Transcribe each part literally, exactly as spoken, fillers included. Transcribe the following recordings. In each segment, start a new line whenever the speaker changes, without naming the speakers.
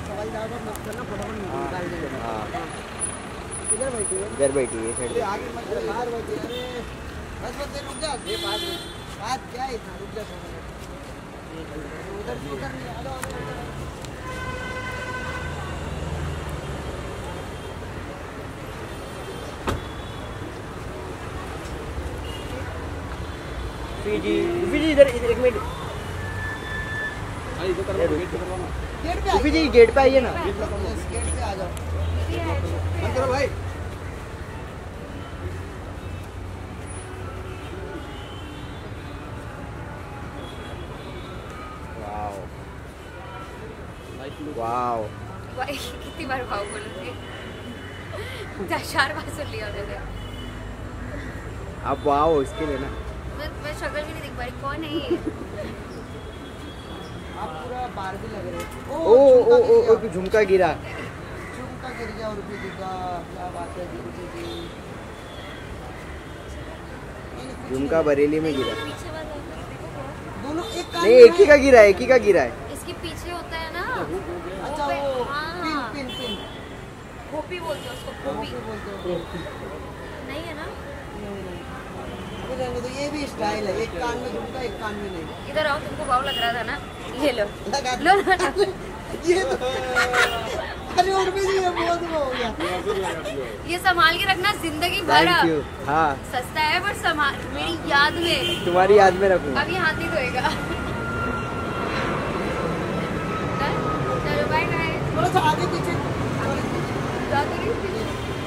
सवाल जवाब मत करना, फटाफट निकाल के लेना।
हाँ
इधर बैठिए,
इधर बैठिए, ये साइड
आगे मत चलो, बाहर बैठिए। अरे बस बस रुक जा, ये बात बात क्या है इतना, रुक जा थोड़ा, उधर से उधर नहीं, आ जाओ आ जाओ।
जी जी इधर एक मिनट,
गेट पे
उफी जी गेट पे आइए ना।
गेट पे आ जाओ, बंद करो भाई।
वाओ वाओ,
भाई कितनी बार भाव बोलोगे, चार बार सुन लिया मैंने।
आप वाओ इसके लिए ना,
मैं मैं शक्ल भी नहीं देख पा रही, कौन है ये?
आप पूरा बार भी लग रहे हो।
ओ ओ ओ ओ झुमका गिरा,
झुमका गिर गया और भी गिरा, क्या बात है जी जी।
झुमका बरेली में गिरा,
पीछे वाला
दोनों एक कान
नहीं एक ही का गिरा है, एक ही का गिरा है।
इसके पीछे होता है ना,
अच्छा वो
हाँ।
पिन पिन पिन
खोपी बोलते हैं उसको, खोपी
बोलते हो।
नहीं है ना?
अभी रहने दो, ये भी स्टाइल है, एक कान में झुमका एक कान में नहीं।
इधर आओ, तुमको भाव लग रहा था ना, ये लो
लगा
लो ना।
ये तो अरे और भी नहीं है, बहुत हो गया।
ये संभाल के रखना जिंदगी भर।
Thank you. हाँ
सस्ता है पर संभाल, मेरी याद में,
तुम्हारी याद में रखूंगा।
अब ये हाथ नहीं धोएगा। चलो बाय बाय।
थोड़ा सा आगे पीछे
जा तो रही हूँ।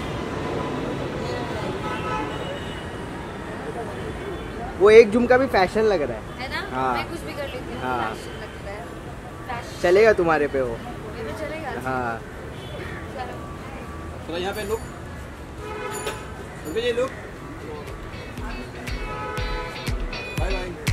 वो एक झुमका भी फैशन लग रहा है,
है ना?
हाँ।
मैं कुछ भी कर लेती हूँ,
हाँ।
फैशन लगता है, फैशन
चलेगा तुम्हारे पे वो।
मेरे पे चलेगा।
हाँ
चलो
थोड़ा यहाँ पे लुक, ये लुक, बाय बाय।